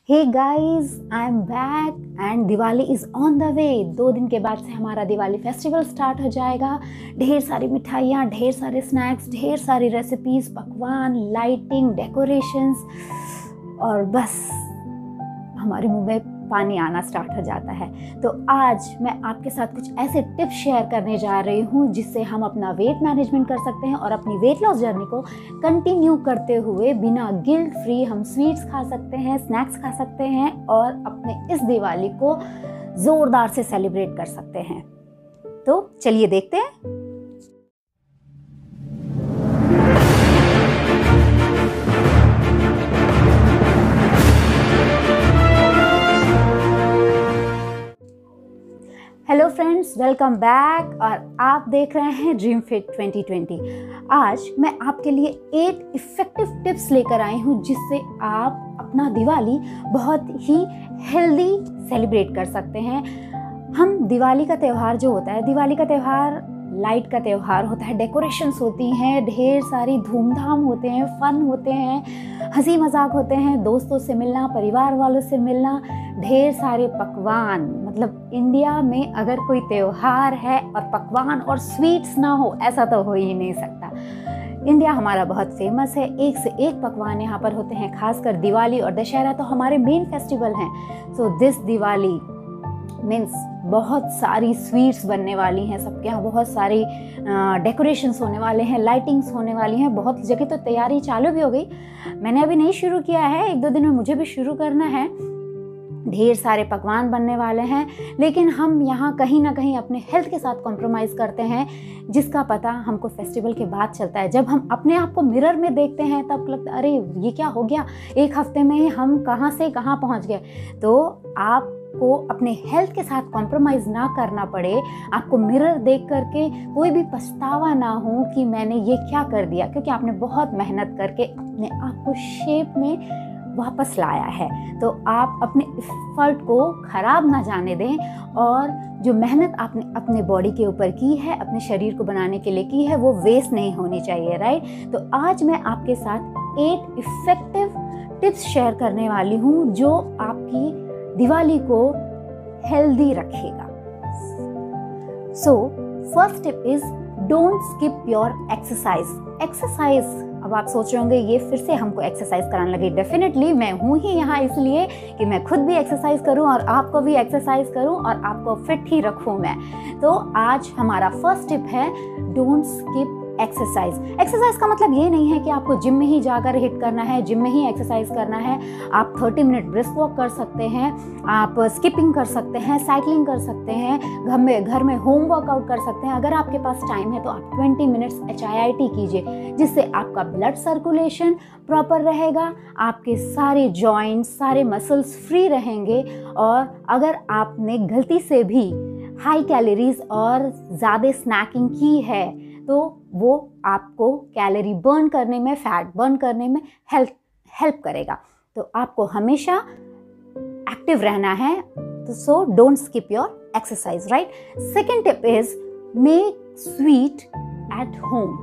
Hey guys, I am back and Diwali is on the way. 2 दिन के बाद से हमारा दिवाली फेस्टिवल स्टार्ट हो जाएगा। ढेर सारी मिठाइयाँ, ढेर सारे स्नैक्स, ढेर सारी रेसिपीज़, पकवान, लाइटिंग, डेकोरेशंस और बस हमारे मुंह में पानी आना स्टार्ट हो जाता है। तो आज मैं आपके साथ कुछ ऐसे टिप्स शेयर करने जा रही हूँ जिससे हम अपना वेट मैनेजमेंट कर सकते हैं और अपनी वेट लॉस जर्नी को कंटिन्यू करते हुए बिना गिल्ट फ्री हम स्वीट्स खा सकते हैं, स्नैक्स खा सकते हैं और अपने इस दिवाली को ज़ोरदार से सेलिब्रेट कर सकते हैं। तो चलिए देखते हैं। हेलो फ्रेंड्स, वेलकम बैक और आप देख रहे हैं ड्रीम फिट 2020। आज मैं आपके लिए 8 इफ़ेक्टिव टिप्स लेकर आई हूँ जिससे आप अपना दिवाली बहुत ही हेल्दी सेलिब्रेट कर सकते हैं। हम दिवाली का त्यौहार जो होता है, दिवाली का त्यौहार लाइट का त्यौहार होता है, डेकोरेशंस होती हैं, ढेर सारी धूमधाम होते हैं, फन होते हैं, हंसी मजाक होते हैं, दोस्तों से मिलना, परिवार वालों से मिलना, ढेर सारे पकवान। मतलब इंडिया में अगर कोई त्यौहार है और पकवान और स्वीट्स ना हो, ऐसा तो हो ही नहीं सकता। इंडिया हमारा बहुत फेमस है, एक से एक पकवान यहाँ पर होते हैं। खासकर दिवाली और दशहरा तो हमारे मेन फेस्टिवल हैं। सो दिस दिवाली मीन्स बहुत सारी स्वीट्स बनने वाली हैं, सबके यहाँ बहुत सारी डेकोरेशंस होने वाले हैं, लाइटिंग्स होने वाली हैं। बहुत जगह तो तैयारी चालू भी हो गई। मैंने अभी नहीं शुरू किया है, 1-2 दिन में मुझे भी शुरू करना है। ढेर सारे पकवान बनने वाले हैं, लेकिन हम यहाँ कहीं ना कहीं अपने हेल्थ के साथ कॉम्प्रोमाइज़ करते हैं, जिसका पता हमको फेस्टिवल के बाद चलता है। जब हम अपने आप को मिरर में देखते हैं तब लगता है अरे ये क्या हो गया, एक हफ्ते में हम कहाँ से कहाँ पहुँच गए। तो आपको अपने हेल्थ के साथ कॉम्प्रोमाइज़ ना करना पड़े, आपको मिरर देख करके कोई भी पछतावा ना हो कि मैंने ये क्या कर दिया, क्योंकि आपने बहुत मेहनत करके अपने आप को शेप में वापस लाया है। तो आप अपने एफर्ट को ख़राब ना जाने दें और जो मेहनत आपने अपने बॉडी के ऊपर की है, अपने शरीर को बनाने के लिए की है, वो वेस्ट नहीं होनी चाहिए, राइट। तो आज मैं आपके साथ 8 इफ़ेक्टिव टिप्स शेयर करने वाली हूँ जो आपकी दिवाली को हेल्दी रखेगा। So first tip is don't skip your exercise. अब आप सोच रहे होंगे ये फिर से हमको एक्सरसाइज कराने लगे। डेफिनेटली मैं हूँ ही यहाँ इसलिए कि मैं खुद भी एक्सरसाइज करूँ और आपको भी एक्सरसाइज करूँ और आपको फिट ही रखूँ मैं। तो आज हमारा फर्स्ट टिप है डोंट स्किप एक्सरसाइज का मतलब ये नहीं है कि आपको जिम में ही जाकर हिट करना है, जिम में ही एक्सरसाइज करना है। आप 30 मिनट ब्रिस्क वॉक कर सकते हैं, आप स्किपिंग कर सकते हैं, साइकिलिंग कर सकते हैं, घर में होम वर्कआउट कर सकते हैं। अगर आपके पास टाइम है तो आप 20 मिनट्स HIIT कीजिए, जिससे आपका ब्लड सर्कुलेशन प्रॉपर रहेगा, आपके सारे जॉइंट्स, सारे मसल्स फ्री रहेंगे। और अगर आपने गलती से भी हाई कैलोरीज और ज़्यादा स्नैकिंग की है तो वो आपको कैलोरी बर्न करने में, फैट बर्न करने में हेल्प करेगा। तो आपको हमेशा एक्टिव रहना है। तो so don't skip your exercise, right. Second tip is make sweet at home.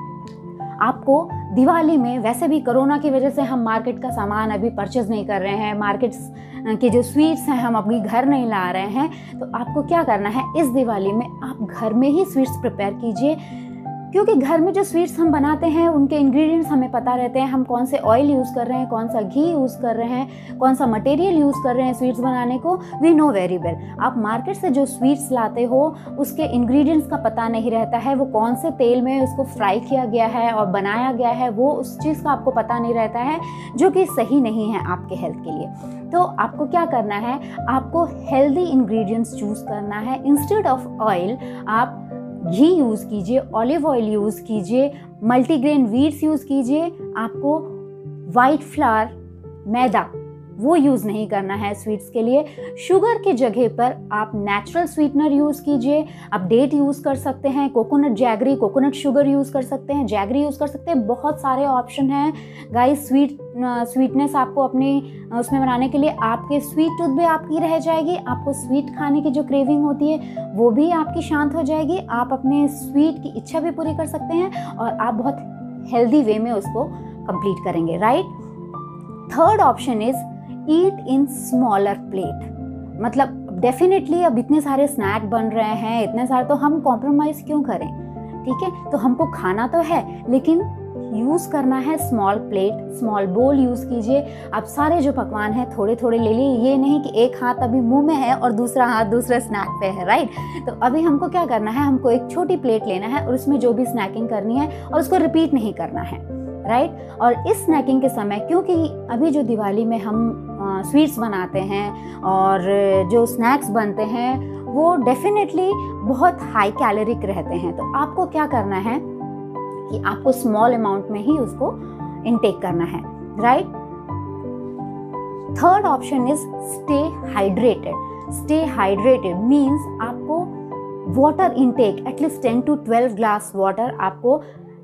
आपको दिवाली में, वैसे भी कोरोना की वजह से हम मार्केट का सामान अभी परचेज नहीं कर रहे हैं, मार्केट्स के जो स्वीट्स हैं हम अपनी घर नहीं ला रहे हैं। तो आपको क्या करना है, इस दिवाली में आप घर में ही स्वीट्स प्रिपेयर कीजिए, क्योंकि घर में जो स्वीट्स हम बनाते हैं उनके इंग्रेडिएंट्स हमें पता रहते हैं। हम कौन से ऑयल यूज़ कर रहे हैं, कौन सा घी यूज़ कर रहे हैं, कौन सा मटेरियल यूज़ कर रहे हैं स्वीट्स बनाने को, वी नो वेरी वेल। आप मार्केट से जो स्वीट्स लाते हो उसके इंग्रेडिएंट्स का पता नहीं रहता है, वो कौन से तेल में उसको फ्राई किया गया है और बनाया गया है, वो उस चीज़ का आपको पता नहीं रहता है, जो कि सही नहीं है आपके हेल्थ के लिए। तो आपको क्या करना है, आपको हेल्दी इंग्रेडिएंट्स चूज़ करना है। इंस्टेड ऑफ ऑयल आप घी यूज़ कीजिए, ऑलिव ऑयल यूज़ कीजिए, मल्टीग्रेन व्हीट्स यूज़ कीजिए। आपको वाइट फ्लावर, मैदा, वो यूज़ नहीं करना है स्वीट्स के लिए। शुगर के जगह पर आप नेचुरल स्वीटनर यूज़ कीजिए। आप डेट यूज़ कर सकते हैं, coconut jaggery, coconut sugar use कर सकते हैं, जैगरी यूज़ कर सकते हैं। बहुत सारे ऑप्शन हैं गाइस। स्वीटनेस आपको अपनी उसमें बनाने के लिए, आपके स्वीट टूथ भी आपकी रह जाएगी, आपको स्वीट खाने की जो क्रेविंग होती है वो भी आपकी शांत हो जाएगी। आप अपने स्वीट की इच्छा भी पूरी कर सकते हैं और आप बहुत हेल्दी वे में उसको कंप्लीट करेंगे, right. Third option is eat in smaller plate. मतलब डेफिनेटली अब इतने सारे स्नैक बन रहे हैं, इतने सारे, तो हम कॉम्प्रोमाइज़ क्यों करें, ठीक है। तो हमको खाना तो है, लेकिन यूज़ करना है small plate, small bowl use कीजिए। आप सारे जो पकवान हैं थोड़े थोड़े ले लिए, ये नहीं कि एक हाथ अभी मुंह में है और दूसरा हाथ दूसरे स्नैक पे है, राइट। तो अभी हमको क्या करना है, हमको एक छोटी प्लेट लेना है और उसमें जो भी स्नैकिंग करनी है और उसको रिपीट नहीं करना है, राइट। और इस स्नैकिंग के समय, क्योंकि अभी जो दिवाली में हम स्वीट्स बनाते हैं और जो स्नैक्स बनते हैं वो डेफिनेटली बहुत हाई कैलोरिक रहते हैं, तो आपको क्या करना है कि आपको स्मॉल अमाउंट में ही उसको इनटेक करना है, right. Third option is stay hydrated. Stay hydrated means आपको water intake at least 10 to 12 glass water आपको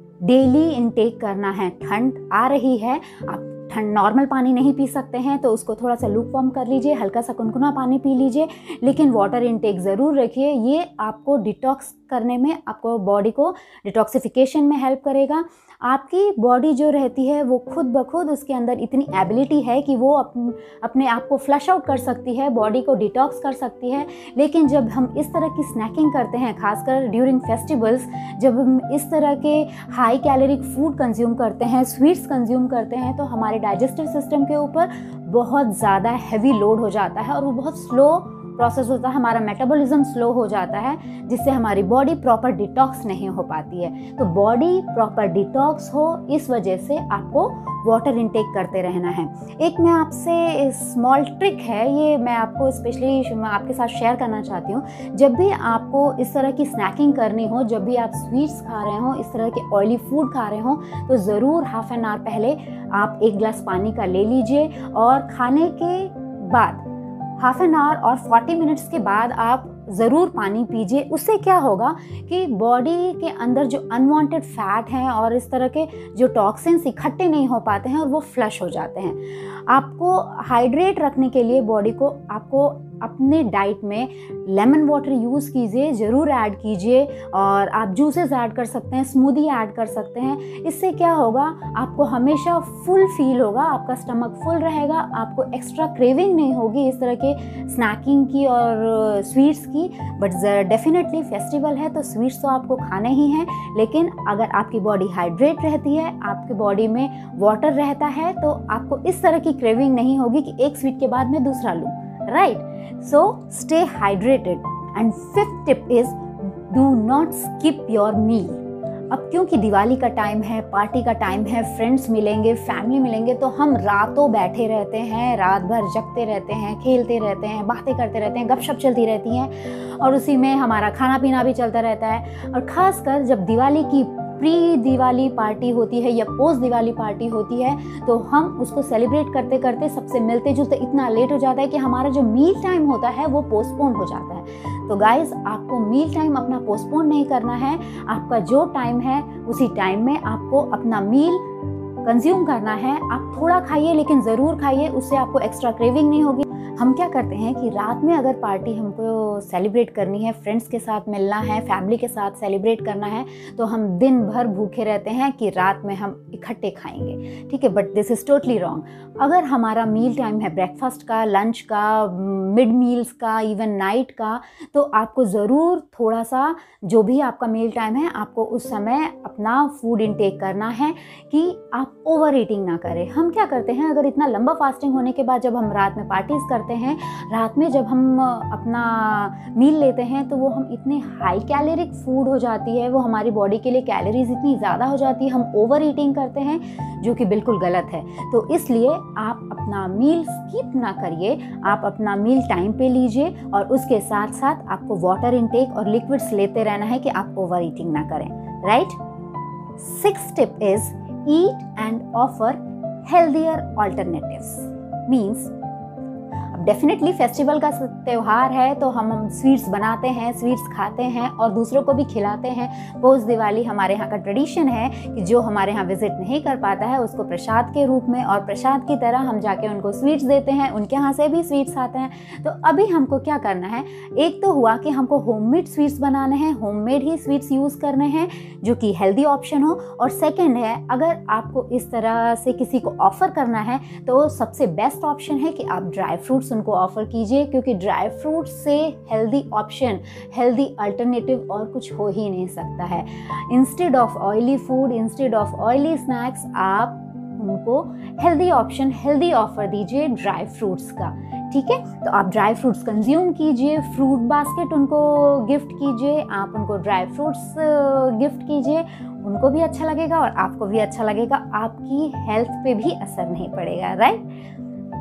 डेली इनटेक करना है। ठंड आ रही है, आप ठंड नॉर्मल पानी नहीं पी सकते हैं तो उसको थोड़ा सा लूक वार्म कर लीजिए, हल्का सा गुनगुना पानी पी लीजिए, लेकिन वाटर इनटेक ज़रूर रखिए। ये आपको डिटॉक्स करने में, आपको बॉडी को डिटॉक्सिफिकेशन में हेल्प करेगा। आपकी बॉडी जो रहती है वो खुद ब खुद, उसके अंदर इतनी एबिलिटी है कि वो अपने आप को फ्लश आउट कर सकती है, बॉडी को डिटॉक्स कर सकती है। लेकिन जब हम इस तरह की स्नैकिंग करते हैं, खासकर ड्यूरिंग फेस्टिवल्स, जब हम इस तरह के हाई कैलोरिक फूड कंज्यूम करते हैं, स्वीट्स कंज्यूम करते हैं, तो हमारे डाइजेस्टिव सिस्टम के ऊपर बहुत ज़्यादा हैवी लोड हो जाता है और वो बहुत स्लो प्रोसेस होता है, हमारा मेटाबॉलिज्म स्लो हो जाता है, जिससे हमारी बॉडी प्रॉपर डिटॉक्स नहीं हो पाती है। तो बॉडी प्रॉपर डिटॉक्स हो, इस वजह से आपको वाटर इनटेक करते रहना है। एक मैं आपसे स्मॉल ट्रिक है, ये मैं आपको स्पेशली आपके साथ शेयर करना चाहती हूँ। जब भी आपको इस तरह की स्नैकिंग करनी हो, जब भी आप स्वीट्स खा रहे हो, इस तरह के ऑयली फूड खा रहे हो, तो ज़रूर हाफ एन आवर पहले आप 1 गिलास पानी का ले लीजिए और खाने के बाद हाफ एन आवर और 40 मिनट्स के बाद आप ज़रूर पानी पीजिए। उससे क्या होगा कि बॉडी के अंदर जो अनवांटेड फैट हैं और इस तरह के जो टॉक्सिन्स इकट्ठे नहीं हो पाते हैं और वो फ्लश हो जाते हैं। आपको हाइड्रेट रखने के लिए बॉडी को, आपको अपने डाइट में लेमन वाटर यूज़ कीजिए, ज़रूर ऐड कीजिए, और आप जूसेस ऐड कर सकते हैं, स्मूदी ऐड कर सकते हैं। इससे क्या होगा, आपको हमेशा फुल फील होगा, आपका स्टमक फुल रहेगा, आपको एक्स्ट्रा क्रेविंग नहीं होगी इस तरह के स्नैकिंग की और स्वीट्स की। बट डेफिनेटली फेस्टिवल है तो स्वीट्स तो आपको खाने ही हैं, लेकिन अगर आपकी बॉडी हाइड्रेट रहती है, आपकी बॉडी में वाटर रहता है, तो आपको इस तरह की क्रेविंग नहीं होगी कि एक स्वीट के बाद मैं दूसरा लूँ, right. So stay hydrated. And fifth tip is do not skip your meal. अब क्योंकि दिवाली का टाइम है, पार्टी का टाइम है, फ्रेंड्स मिलेंगे, फैमिली मिलेंगे, तो हम रातों बैठे रहते हैं, रात भर जगते रहते हैं, खेलते रहते हैं, बातें करते रहते हैं, गपशप चलती रहती हैं और उसी में हमारा खाना पीना भी चलता रहता है। और ख़ासकर जब दिवाली की प्री दिवाली पार्टी होती है या पोस्ट दिवाली पार्टी होती है, तो हम उसको सेलिब्रेट करते करते सबसे मिलते जुलते इतना लेट हो जाता है कि हमारा जो मील टाइम होता है वो पोस्टपोन हो जाता है। तो गाइस, आपको मील टाइम अपना पोस्टपोन नहीं करना है। आपका जो टाइम है उसी टाइम में आपको अपना मील कंज्यूम करना है। आप थोड़ा खाइए, लेकिन ज़रूर खाइए, उससे आपको एक्स्ट्रा क्रेविंग नहीं होगी। हम क्या करते हैं कि रात में अगर पार्टी हमको सेलिब्रेट करनी है, फ्रेंड्स के साथ मिलना है, फैमिली के साथ सेलिब्रेट करना है, तो हम दिन भर भूखे रहते हैं कि रात में हम इकट्ठे खाएंगे, ठीक है। But this is totally wrong. अगर हमारा मील टाइम है ब्रेकफास्ट का, लंच का, मिड मील्स का, इवन नाइट का, तो आपको ज़रूर थोड़ा सा, जो भी आपका मील टाइम है, आपको उस समय अपना फूड इनटेक करना है कि आप ओवर ईटिंग ना करें। हम क्या करते हैं, अगर इतना लंबा फास्टिंग होने के बाद जब हम रात में पार्टीज़ करते हैं, रात में जब हम अपना मील लेते हैं, तो वो हम इतने हाई कैलोरिक फूड हो जाती है, वो हमारी बॉडी के लिए कैलोरीज इतनी ज़्यादा हो जाती है, हम ओवर ईटिंग करते हैं, जो कि बिल्कुल गलत है। तो इसलिए आप अपना मील स्किप ना करिए, आप अपना मील टाइम पे लीजिए और उसके साथ साथ आपको वाटर इनटेक और लिक्विड्स लेते रहना है कि आप ओवर ईटिंग ना करें, right. 6th tip is eat and offer healthier alternatives. Means अब डेफिनेटली फेस्टिवल का त्यौहार है तो हम स्वीट्स बनाते हैं, स्वीट्स खाते हैं और दूसरों को भी खिलाते हैं। पोस्ट दिवाली हमारे यहाँ का ट्रेडिशन है कि जो हमारे यहाँ विजिट नहीं कर पाता है उसको प्रसाद के रूप में और प्रसाद की तरह हम जाके उनको स्वीट्स देते हैं, उनके यहाँ से भी स्वीट्स आते हैं। तो अभी हमको क्या करना है, एक तो हुआ कि हमको होममेड स्वीट्स बनाने हैं, होममेड ही स्वीट्स यूज़ करने हैं जो कि हेल्दी ऑप्शन हो। और सेकेंड है, अगर आपको इस तरह से किसी को ऑफ़र करना है तो सबसे बेस्ट ऑप्शन है कि आप ड्राई फ्रूट्स उनको ऑफ़र कीजिए, क्योंकि ड्राई फ्रूट्स से हेल्दी ऑप्शन, हेल्दी अल्टरनेटिव और कुछ हो ही नहीं सकता है। Instead of oily food, instead of oily snacks, आप उनको हेल्दी ऑप्शन, हेल्दी ऑफ़र दीजिए ड्राई फ्रूट्स का। ठीक है, तो आप ड्राई फ्रूट्स कंज्यूम कीजिए, फ्रूट बास्केट उनको गिफ्ट कीजिए, आप उनको ड्राई फ्रूट्स गिफ्ट कीजिए, उनको भी अच्छा लगेगा और आपको भी अच्छा लगेगा, आपकी हेल्थ पे भी असर नहीं पड़ेगा, right.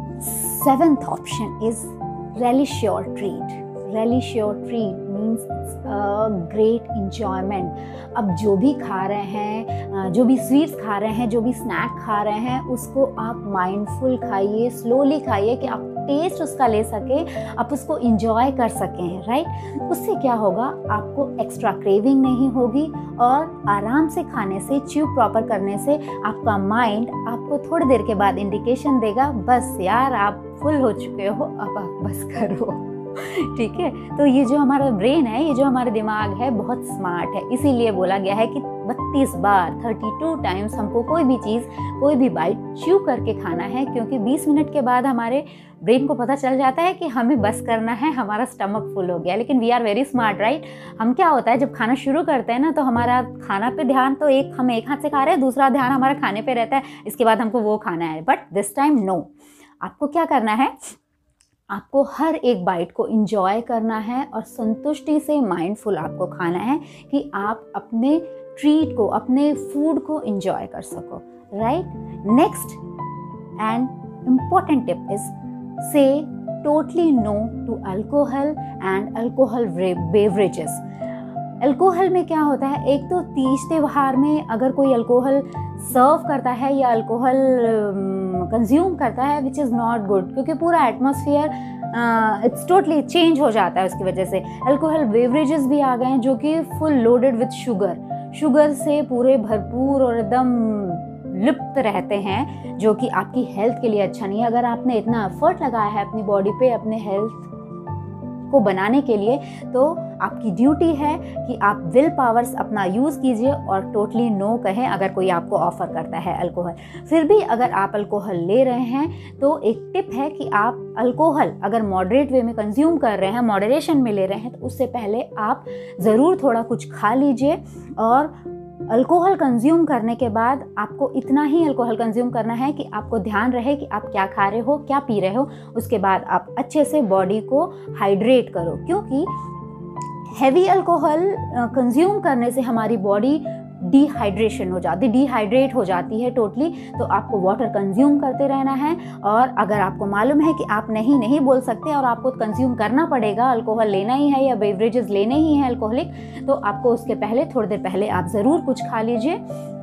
7th option is relish your treat. Relish your treat means it's a great enjoyment. अब जो भी खा रहे हैं, जो भी स्वीट्स खा रहे हैं, जो भी स्नैक खा रहे हैं, उसको आप माइंडफुल खाइए, स्लोली खाइए कि आप टेस्ट उसका ले सके, आप उसको इंजॉय कर सकें, राइट। उससे क्या होगा, आपको एक्स्ट्रा क्रेविंग नहीं होगी और आराम से खाने से, च्यू प्रॉपर करने से आपका माइंड आपको थोड़ी देर के बाद इंडिकेशन देगा, बस यार आप फुल हो चुके हो, अब आप बस करो। ठीक है, तो ये जो हमारा ब्रेन है, ये जो हमारा दिमाग है, बहुत स्मार्ट है। इसीलिए बोला गया है कि 32 बार 32 टाइम्स हमको कोई भी चीज़, कोई भी बाइट च्यू करके खाना है, क्योंकि 20 मिनट के बाद हमारे ब्रेन को पता चल जाता है कि हमें बस करना है, हमारा स्टमक फुल हो गया। लेकिन we are very smart, right. हम क्या होता है, जब खाना शुरू करते हैं ना, तो हमारा खाना पे ध्यान तो हम एक हाथ से खा रहे हैं, दूसरा ध्यान हमारा खाने पे रहता है, इसके बाद हमको वो खाना है। बट दिस टाइम नो, आपको क्या करना है, आपको हर एक बाइट को इंजॉय करना है और संतुष्टि से माइंडफुल आपको खाना है कि आप अपने ट्रीट को, अपने फूड को इंजॉय कर सको, right. Next and important tip is say totally no to alcohol and alcohol beverages. Alcohol में क्या होता है, एक तो तीज त्योहार में अगर कोई अल्कोहल सर्व करता है या अल्कोहल कंज्यूम करता है, विच इज़ नॉट गुड, क्योंकि पूरा एटमॉस्फेयर इट्स टोटली चेंज हो जाता है उसकी वजह से। अल्कोहल बेवरेजेस भी आ गए हैं जो कि फुल लोडेड विथ शुगर से पूरे भरपूर और एकदम लिप्त रहते हैं, जो कि आपकी हेल्थ के लिए अच्छा नहीं है। अगर आपने इतना एफर्ट लगाया है अपनी बॉडी पे, अपने हेल्थ को बनाने के लिए, तो आपकी ड्यूटी है कि आप विल पावर्स अपना यूज़ कीजिए और टोटली नो कहें अगर कोई आपको ऑफ़र करता है अल्कोहल। फिर भी अगर आप अल्कोहल ले रहे हैं तो एक टिप है कि आप अल्कोहल अगर मॉडरेट वे में कंज्यूम कर रहे हैं, मॉडरेशन में ले रहे हैं, तो उससे पहले आप ज़रूर थोड़ा कुछ खा लीजिए। और अल्कोहल कंज्यूम करने के बाद आपको इतना ही अल्कोहल कंज्यूम करना है कि आपको ध्यान रहे कि आप क्या खा रहे हो, क्या पी रहे हो। उसके बाद आप अच्छे से बॉडी को हाइड्रेट करो, क्योंकि हैवी अल्कोहल कंज्यूम करने से हमारी बॉडी डिहाइड्रेट हो जाती है टोटली। तो आपको वाटर कंज्यूम करते रहना है, और अगर आपको मालूम है कि आप नहीं बोल सकते और आपको कंज्यूम करना पड़ेगा, अल्कोहल लेना ही है या बेवरेजेस लेने ही हैं अल्कोहलिक, तो आपको उसके पहले, थोड़ी देर पहले आप ज़रूर कुछ खा लीजिए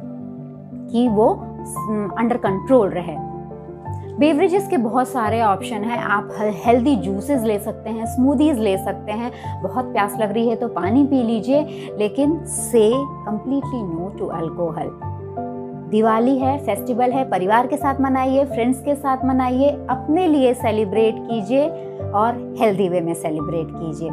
कि वो अंडर कंट्रोल रहे। बेवरेजेस के बहुत सारे ऑप्शन हैं, आप हेल्दी जूसेस ले सकते हैं, स्मूदीज़ ले सकते हैं। बहुत प्यास लग रही है तो पानी पी लीजिए, लेकिन say completely no to alcohol. Diwali है, फेस्टिवल है, परिवार के साथ मनाइए, फ्रेंड्स के साथ मनाइए, अपने लिए सेलिब्रेट कीजिए और हेल्दी वे में सेलिब्रेट कीजिए।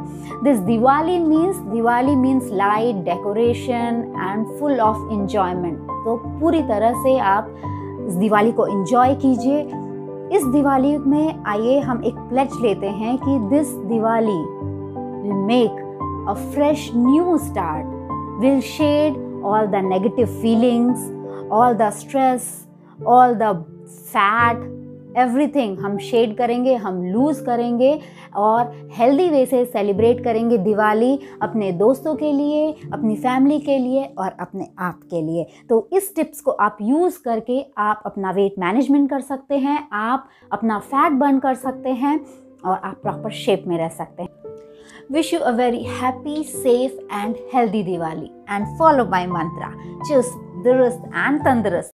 Diwali means light, decoration and full of enjoyment. तो पूरी तरह से आप इस दिवाली को एंजॉय कीजिए। इस दिवाली में आइए हम एक प्लेज लेते हैं कि this Diwali will make a fresh new start, will shed all the negative feelings, all the stress, all the fat, everything हम शेड करेंगे, हम लूज़ करेंगे और हेल्दी वे से सेलिब्रेट करेंगे दिवाली, अपने दोस्तों के लिए, अपनी फैमिली के लिए और अपने आप के लिए। तो इस टिप्स को आप यूज़ करके आप अपना वेट मैनेजमेंट कर सकते हैं, आप अपना फैट बर्न कर सकते हैं और आप प्रॉपर शेप में रह सकते हैं। Wish you a very happy, safe and healthy Diwali and follow my mantra, चुस्त, दुरुस्त and तंदुरुस्त।